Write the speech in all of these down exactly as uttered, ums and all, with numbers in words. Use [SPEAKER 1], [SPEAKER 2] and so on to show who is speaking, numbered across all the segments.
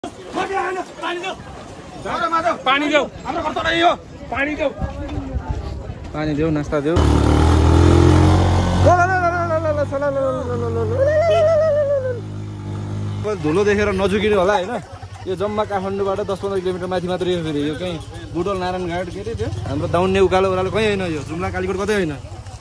[SPEAKER 1] पानी देऊ हाम्रो घर तडै हो पानी देऊ पानी देऊ नास्ता देऊ धुलो देखेर नझुकिनु होला हैन यो जम्मा काठमाडौँबाट दस पन्ध्र किलोमिटर माथि मात्र यो फेरि यो कहीं बुटोल नारायण घाट के अरे त्यो हाम्रो दाउन्ने उकालो उकालो कहीँ होइन यो जुम्ला कालीकोट कतै होइन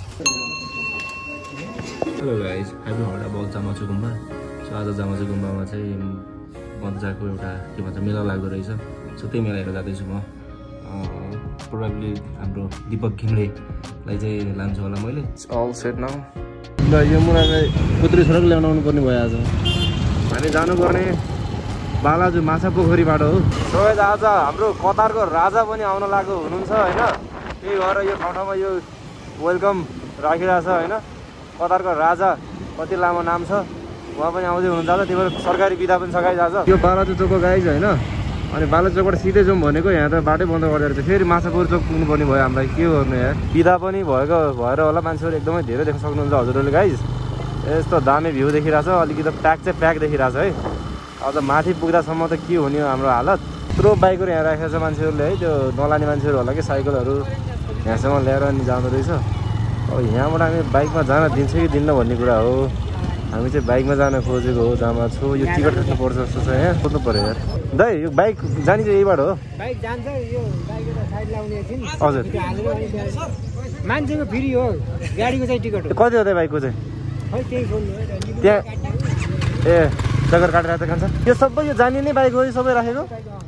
[SPEAKER 1] हेलो गाइस हामी हडा बल जामाछो गुम्बा सो आज जामाछो गुम्बामा चाहिँ मजाको एउटा के भन्छ मेला लाग्दो रहेछ सो त्यही मेला हेरेर जाँदैछु म प्रोबेबली हाम्रो दीपक घिम्रेलाई चाहिँ लान्छु होला मैले अल सेट नाउ ल यो मुनालाई पुत्री छोराको ल्याउन आउनु पर्ने भयो आज हामी जानुपर्ने बालाजु माछापोखरीबाट हो सो आज हाम्रो कतारको राजा पनि आउन लागेको हुनुहुन्छ होइन त्यही भएर यो ठाउँ ठाउँमा यो वेलकम राखिरहेछ होइन कतारको राजा कति लामो नाम छ उहाँ पनि आउँदै हुनुहुन्छ त्यही भएर सरकारी बिदा पनि सघाइरहेछ यो बालाजु चोकको गाइज होइन अनि बालाजु चोकबाट सिधै जाउँ भनेको यहाँ त बाटै बन्द गरिदिएर चाहिँ फेरि माछापोखरी चोक पुग्नुपर्ने भयो हामीलाई के गर्नु यार बिदा पनि भएको भएर होला मान्छेहरू एकदमै धेरै देख्न सक्नुहुन्छ हजुरहरूले गाइज यस्तो दामी भ्यू देखिरहेछ अलिकति प्याक चाहिँ प्याक देखिरहेछ है अझ माथि पुग्दासम्म त के हुने हाम्रो हालत यत्रो बाइकहरू यहाँ राखेको छ मान्छेहरूले है त्यो नलाने मान्छेहरू होला कि साइकलहरू यहाँसम्म ल्याएर अनि जाँदो रहेछ अब यहाँबाट हामी बाइकमा जान दिन्छ कि दिन्न भन्ने कुरा हो हामी चाहिँ बाइकमा जान खोजेको हो जामाछो यो टिकट कति पर्छ जस्तो छ यहाँ सोध्नु पऱ्यो यार दाइ यो बाइक जाने चाहिँ यहीबाट हो
[SPEAKER 2] बाइक जान्छ यो बाइक साइड लाउने एकछिन
[SPEAKER 1] हजुर
[SPEAKER 2] मान्छेको फ्री हो गाडीको चाहिँ टिकट हो
[SPEAKER 1] कति हो त बाइकको चाहिँ
[SPEAKER 2] खै त्यही बोल्नु
[SPEAKER 1] त्यहाँ ए जग्गा काटेर त खान्छ यो सबै यो जाने नै बाइक हो यो सबै राखेको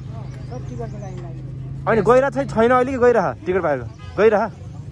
[SPEAKER 1] होइन गइरह छैन छैन अहिले कि गइरह टिकट पाएर गइरह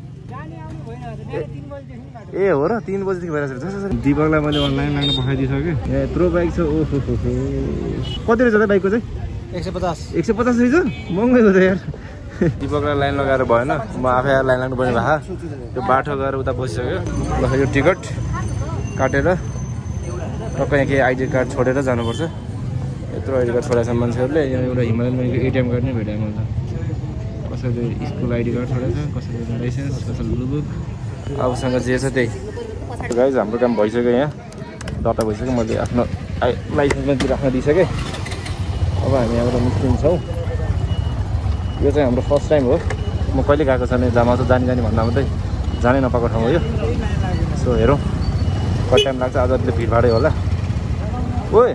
[SPEAKER 1] ए हो र तिन बजीदेखि भइरहेको छ दीपकलाई मैले अनलाइन लाग्न पठाइदिइसकेँ यहाँ यत्रो बाइक छ ओहो कति रहेछ त बाइकको चाहिँ
[SPEAKER 2] एक सय पचास
[SPEAKER 1] एक सय पचास रहेछ महँगै हो त यार दीपकलाई लाइन लगाएर भएन म आफै आएर लाइन लाग्नुपर्ने भए त्यो बाटो गएर उता बसिसक्यो ल यो टिकट काटेर टक्कै यहाँ केही आइडी कार्ड छोडेर जानुपर्छ यत्रो आइडी कार्ड छोडेको छ मान्छेहरूले यहाँ एउटा हिमालयन ब्याङ्कको एटिएम कार्ड नै भेटाएको हुन्छ कसैले स्कुल आइडी कार्ड छोडेको छ कसैले लाइसेन्स कसैले ब्लुबुक आफूसँग जे छ त्यही गाइज हाम्रो काम भइसक्यो यहाँ दर्ता भइसक्यो मैले आफ्नो आइ लाइसेन्स पनि राख्न दिइसकेँ अब हामी यहाँबाट निस्किन्छौँ यो चाहिँ हाम्रो फर्स्ट टाइम हो म कहिले गएको छैन जामाछो जाने जाने भन्दा मात्रै जानै नपाएको ठाउँ हो यो सो हेरौँ कति टाइम लाग्छ आज अहिले भिडभाडै होला ओए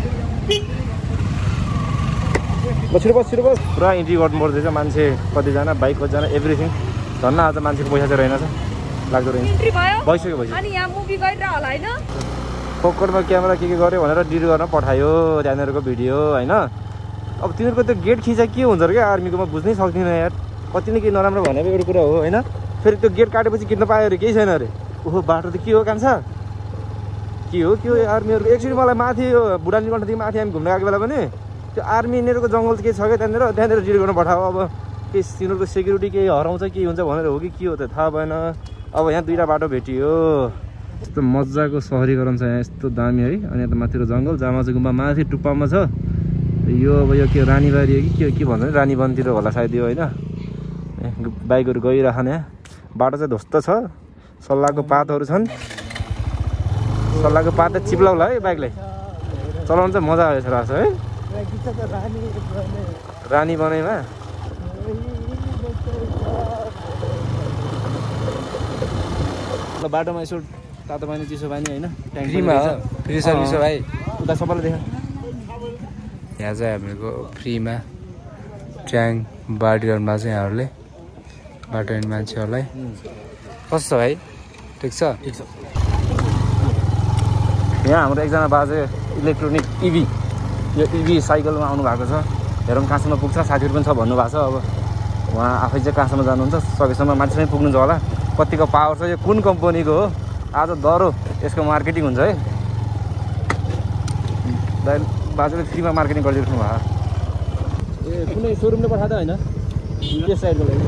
[SPEAKER 1] छिटो बस छिटो बस पुरा इन्ट्री गर्नु पर्दैछ मान्छे कतिजना बाइक कतिजना एभ्रिथिङ धन्न आज मान्छेको पैसा चाहिँ रहेनछ लाग्दो रहेछ भइसक्यो भइसक्यो पकडमा क्यामेरा के के गर्यो भनेर डिलिट गर्न पठायो त्यहाँनिरको भिडियो होइन अब तिनीहरूको त्यो गेट खिचा के हुन्छ र क्या आर्मीकोमा बुझ्नै सक्दिनँ यार कति न केही नराम्रो भनेको एउटा कुरा हो होइन फेरि त्यो गेट काटेपछि किन्न पायो अरे केही छैन अरे ओहो बाटो त के हो कान्छ के हो के हो आर्मीहरूको एकचोटि मलाई माथि यो बुढानी कण्ठदेखि माथि हामी घुम्न गएको बेला पनि त्यो आर्मी यिनीहरूको जङ्गल के छ क्या त्यहाँनिर त्यहाँनिर डिलिट गर्न पठायो अब केही तिनीहरूको सेक्युरिटी केही हराउँछ के हुन्छ भनेर हो कि के हो त थाहा भएन अब यहाँ दुईवटा बाटो भेटियो यस्तो मजाको सहरीकरण छ यहाँ यस्तो दामी है अनि यता माथिको जङ्गल जामाछो गुम्बा माथि टुप्पामा छ यो अब यो के रानीबारी हो कि के के भन्छ नि रानीवनतिर होला सायद यो होइन बाइकहरू गइरहन यहाँ बाटो चाहिँ ध्वस्त छ सल्लाहको पातहरू छन् सल्लाहको पात चिप्लाउला है बाइकलाई चलाउनु चाहिँ मजा आएछ रहेछ है रानी बनाइमा ल बाटोमा यसो तातो पानी चिसो पानी होइन
[SPEAKER 2] फ्रीमा हो फ्री सर्भिस हो भाइ
[SPEAKER 1] उता सबैलाई देख
[SPEAKER 2] यहाँ चाहिँ हामीहरूको फ्रीमा ट्याङ बाटोमा चाहिँ यहाँहरूले बाटो हिँड्ने मान्छेहरूलाई कस्तो छ भाइ ठिक छ
[SPEAKER 1] ठिक छ यहाँ हाम्रो एकजना बाजे इलेक्ट्रोनिक इभी यो इभी साइकलमा आउनु भएको छ हेरौँ कहाँसम्म पुग्छ साथीहरू पनि छ भन्नुभएको छ अब उहाँ आफै चाहिँ कहाँसम्म जानुहुन्छ सकेसम्म मान्छे पनि पुग्नुहुन्छ होला कतिको पावर छ यो कुन कम्पनीको हो आज दह्रो यसको मार्केटिङ हुन्छ है दाइ बाजेले फ्रीमा मार्केटिङ गरिदिनु भयो ए कुनै सोरुमले पठाएको होइन यस साइडको लागि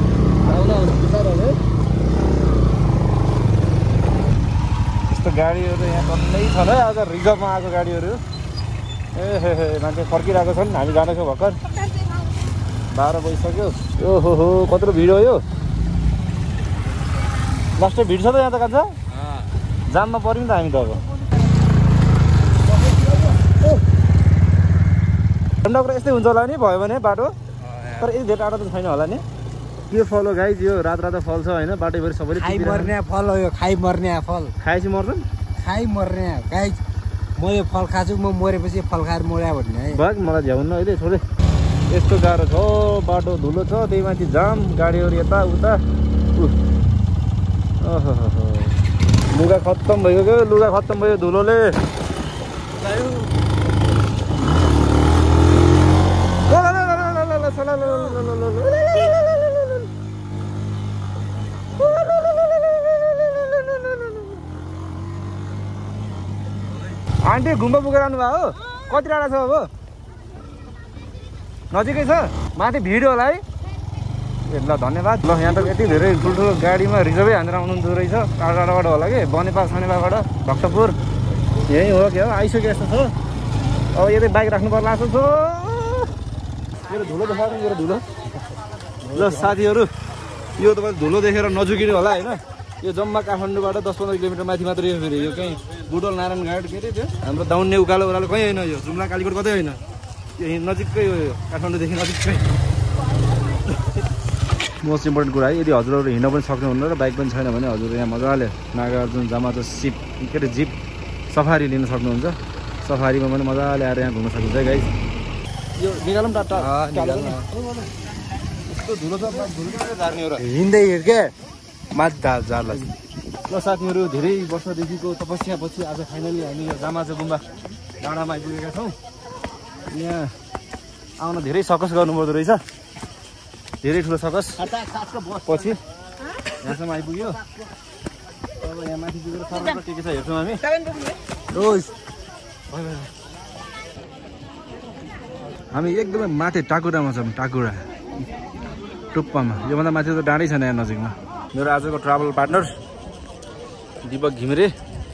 [SPEAKER 1] यस्तो गाडीहरू यहाँ टन्नै छन् है आज रिजर्भमा आएको गाडीहरू ए हे हे मान्छे फर्किरहेको छन् हामी जाँदैछौँ भर्खर बाह्र बजिसक्यो ओहो हो कत्रो भिड हो यो लास्टै भिड छ त यहाँ त कान्छ जाममा पऱ्यौँ नि त हामी त अब झन्डापुर यस्तै हुन्छ होला नि भयो भने बाटो तर यति धेरै टाढो त छैन होला नि के फल हो गाइज यो रात रात फल छ होइन बाटोभरि सबैले
[SPEAKER 2] खाइ मर्ने फल हो यो खाइ मर्ने फल
[SPEAKER 1] खाएपछि मर्छन्
[SPEAKER 2] खाइ मर्ने गाइज म यो फल खाछु म मरेपछि फल खाएर मर्या भन्ने है
[SPEAKER 1] भाग मलाई झ्याउनु अहिले छोडे यस्तो गाह्रो छ बाटो धुलो छ त्यही माथि जाम गाडीहरू यता उता ओहो लुगा खत्तम भयो क्या लुगा खत्तम भयो धुलोले आन्टी गुम्बा पुगेर आउनु भयो हो कति टाढा छ अब नजिकै छ माथि भिड होला है ए ल धन्यवाद ल यहाँ त यति धेरै ठुल्ठुलो गाडीमा रिजर्भै हानेर आउनुहुन्छ रहेछ टाढा टाढाबाट होला कि बनेपा छानेपाबाट भक्तपुर यही हो क्या आइसक्यो यस्तो छ अब यतै बाइक राख्नु पर्ला जस्तो छ मेरो धुलो देखाएको मेरो धुलो ल साथीहरू यो तपाईँ धुलो देखेर नझुकिनु होला होइन यो जम्मा काठमाडौँबाट दस पन्ध्र किलोमिटर माथि मात्रै हो फेरि यो कहीँ बुटोल नारायण घाट के अरे त्यो हाम्रो दाउन्ने उकालो उकालो कहीँ होइन यो जुम्ला कालीकोट कतै होइन यो नजिकै हो यो काठमाडौँदेखि नजिकै मोस्ट इम्पोर्टेन्ट कुरा है यदि हजुरहरू हिँड्न पनि सक्नुहुन्न र बाइक पनि छैन भने हजुर यहाँ मजाले नागार्जुन जामाचो सिप के अरे जिप सफारी लिन सक्नुहुन्छ सफारीमा पनि मजाले आएर यहाँ घुम्न सकिन्छ है गाइस यो निकालौँ टाटा यस्तो धुलो छ
[SPEAKER 2] हिँड्दै हिँड्के माथि जाला
[SPEAKER 1] ल साथीहरू धेरै वर्षदेखिको तपस्या पछि आज फाइनली हामी यो जामाचो गुम्बा डाँडामा आइपुगेका छौँ यहाँ आउन धेरै सकस गर्नुपर्दो रहेछ धेरै ठुलो सकस पछि यहाँसम्म आइपुग्यो अब यहाँ माथि पुगेर सरकार के के छ हेर्छौँ हामी हामी एकदमै माथि टाकुरामा छौँ टाकुरा टुप्पामा योभन्दा माथि त डाँडै छैन यहाँ नजिकमा मेरो आजको ट्राभल पार्टनर दीपक घिमिरे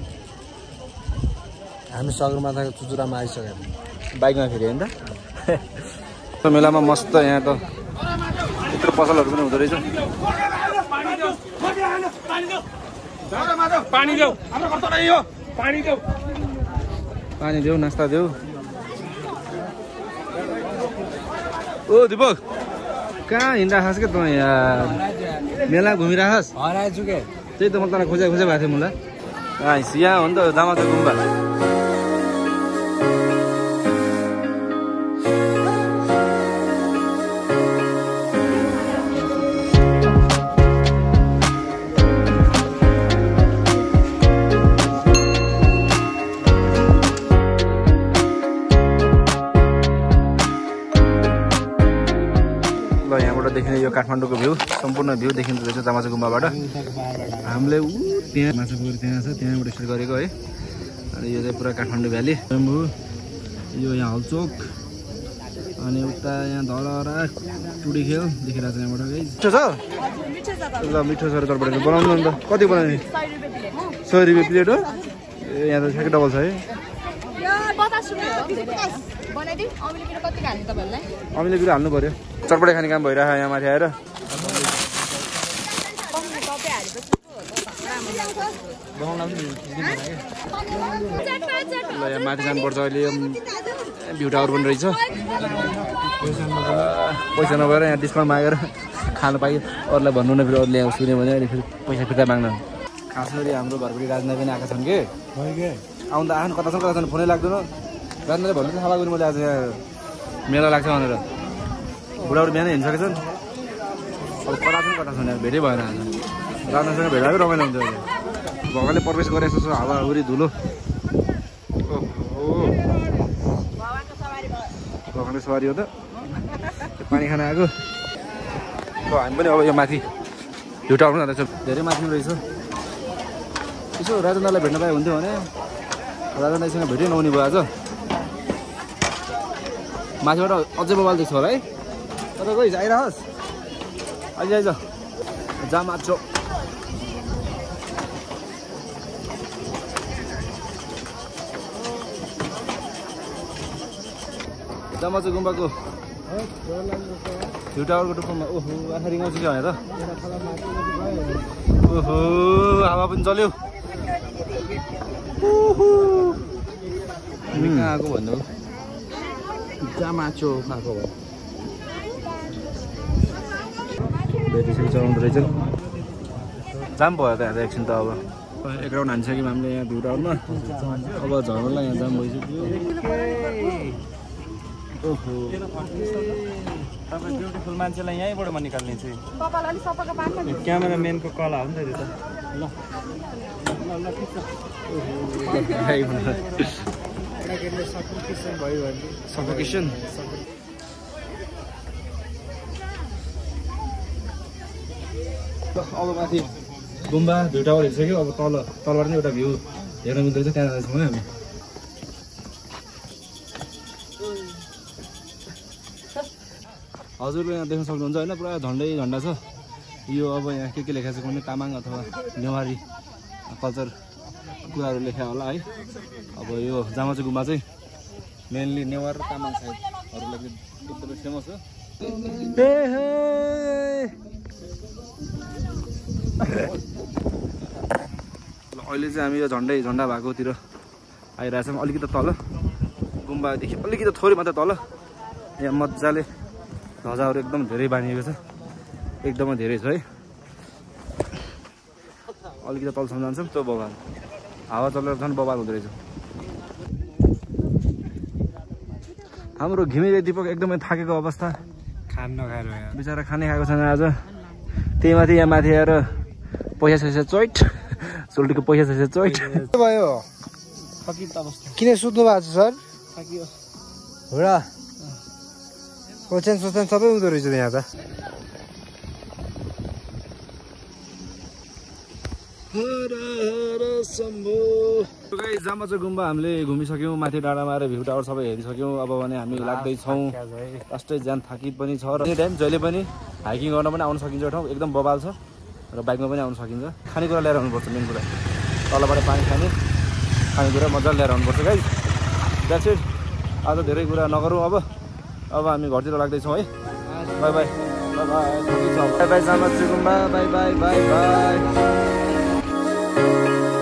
[SPEAKER 2] हामी सगरमाथाको चुचुरामा आइसक्यौँ
[SPEAKER 1] बाइकमा फेरि होइन त मेलामा मस्त यहाँ त यत्रो पसलहरू पनि हुँदो रहेछ पानी देऊ नास्ता देऊ ओ दीपक कहाँ हिँडिराखस् क्या त यार मेला घुमिराखस्
[SPEAKER 2] हराएछु के
[SPEAKER 1] त्यही त म तँलाई खोजा खोजा भएको थिएँ मलाई यहाँ हो नि त जामाचो गुम्बा देखिने यो काठमाडौँको भ्यू सम्पूर्ण भ्यू देखिँदो रहेछ जामाचो गुम्बाबाट हामीले ऊ त्यहाँ माछापोखरी त्यहाँ छ त्यहाँबाट स्टार्ट गरेको है अनि यो चाहिँ पुरा काठमाडौँ भ्याली स्वयम्भू यो यहाँ हलचोक अनि उता यहाँ धलहरा टुडीखेल देखिरहेको छ यहाँबाट है मिठो छ ल मिठो छ तर्फबाट बनाउनु नि त कति बनाउने सय रुपियाँ प्लेट हो ए यहाँ त ठ्याक्कै डबल छ है अमिले कुरो हाल्नु पर्यो चटपटे खाने काम भइरहेको यहाँ माथि आएर ल यहाँ माथि जानुपर्छ अहिले भ्यू टावर पनि रहेछ पैसा नभएर यहाँ डिस्काउन्ट मागेर खानु पाइयो अरूलाई भन्नु न फेरि अरूले यहाँ सुन्यो भने अहिले फेरि पैसा फिर्ता माग्न खास गरी हाम्रो घरपट्टि राजनाथ पनि आएका छन् कि आउँदा आएन कता छन् कता छन् फोनै लाग्दैन राजनाथले भन्नु चाहिँ थाहा लाग्यो मैले आज यहाँ मेला लाग्छ भनेर बुढाबुढी बिहानै हिँडिसकेको छन् अब कता छन् कता छन् यहाँ भेटै भएन आज राजनाथसँग भेटाएको रमाइलो हुन्छ अहिले भगवान्ले प्रवेश गरे जस्तो छ हावाहुरी धुलो ओहो भगवान्को सवारी हो त पानी खान आएको हामी पनि अब यो माथि भ्यू टावर पनि जाँदैछ धेरै माथि रहेछ यसो राजनाथलाई भेट्न पाए हुन्थ्यो भने राजनाथसँग भेटै नहुने भयो आज माथिबाट अझै बबाल देख्छ होला है तर गइस आइरहस् आइज आइज जामाचो जामाचो गुम्बाको भ्यू टावरको टुप्पोमा ओहो आँखा रिङ्गाउँछ कि भने त ओहो हावा पनि चल्यो हामी कहाँ आएको भन्नु जामाचो खाएको भयो बेटिसकेको चलाउँदो रहेछ जाम भयो त यहाँ एकछिन त अब एक राउन्ड हानिसक्यौँ हामीले यहाँ भ्यू टावरमा अब झर्नलाई यहाँ जाम भइसक्यो ओहो
[SPEAKER 3] तपाईँ ब्युटिफुल मान्छेलाई यहीँबाट म निकाल्ने चाहिँ क्यामेराम्यानको कला हो नि त त्यो त ल
[SPEAKER 1] सफोकेसन अब माथि गुम्बा भ्यू टावर हेरिसक्यो अब तल तलबाट नै एउटा भ्यू हेर्न मिल्दो रहेछ त्यहाँ जाँदैछौँ है हामी हजुरले यहाँ देख्न सक्नुहुन्छ होइन पुरा झन्डै झन्डा छ यो अब यहाँ के के लेखेको छ भने तामाङ अथवा नेवारी कल्चर कुराहरू लेखा होला है अब यो जामाचो गुम्बा चाहिँ मेनली नेवार र तामाङ साइडहरूलाई एकदमै फेमस हो अहिले चाहिँ हामी यो झन्डै झन्डा भएकोतिर आइरहेछौँ अलिकति तल गुम्बादेखि अलिकति थोरै मात्रै तल यहाँ मजाले ध्वजाहरू एकदम धेरै बाँधिएको छ एकदमै धेरै छ है अलिकति तलसम्म जान्छौँ त्यो बबाल हावा चलेर झन् बबाल हुँदो रहेछ हाम्रो घिमिरे दिपक एकदमै थाकेको अवस्था
[SPEAKER 3] खान नखाएर
[SPEAKER 1] बिचरा खानै खाएको छैन आज त्यही माथि यहाँ माथि आएर पैसा सैसा चोइट सोल्टीको पैसा सैसा चोइट
[SPEAKER 2] भयो किन सुत्नु भएको छ सर हो र ओछ्यान सोछ्यान सबै हुँदो रहेछ यहाँ त
[SPEAKER 1] जामाचो गुम्बा हामीले घुमिसक्यौँ माथि डाँडामा आएर भ्यू टावर सबै हेरिसक्यौँ अब भने हामी लाग्दैछौँ लास्टै ज्यान थाकित पनि छ र एनी टाइम जहिले पनि हाइकिङ गर्न पनि आउन सकिन्छ ठाउँ एकदम बबाल छ र बाइकमा पनि आउन सकिन्छ खानेकुरा लिएर आउनुपर्छ मेन कुरा तलबाट पानी खाने खानेकुरा मजाले लिएर आउनुपर्छ गाइस द्याट्स इट आज धेरै कुरा नगरौँ अब अब हामी घरतिर लाग्दैछौँ है bye bye bye bye bye bye Jamacho Gumba bye bye bye by